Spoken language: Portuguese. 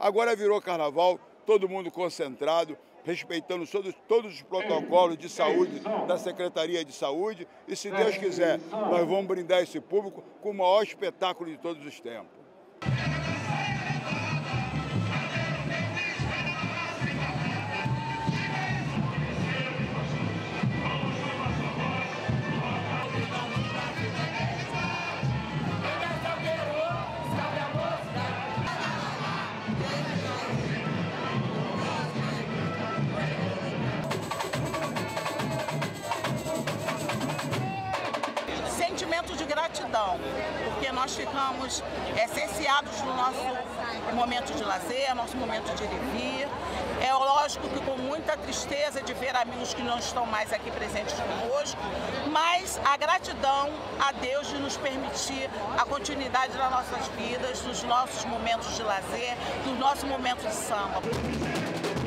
Agora virou carnaval, todo mundo concentrado, respeitando todos os protocolos de saúde da Secretaria de Saúde. E se Deus quiser, nós vamos brindar esse público com o maior espetáculo de todos os tempos. Sentimento de gratidão, porque nós ficamos cerceados no nosso momento de lazer, nosso momento de ir e vir. É lógico que com muita tristeza de ver amigos que não estão mais aqui presentes conosco, mas a gratidão a Deus de nos permitir a continuidade das nossas vidas, dos nossos momentos de lazer, dos nossos momentos de samba.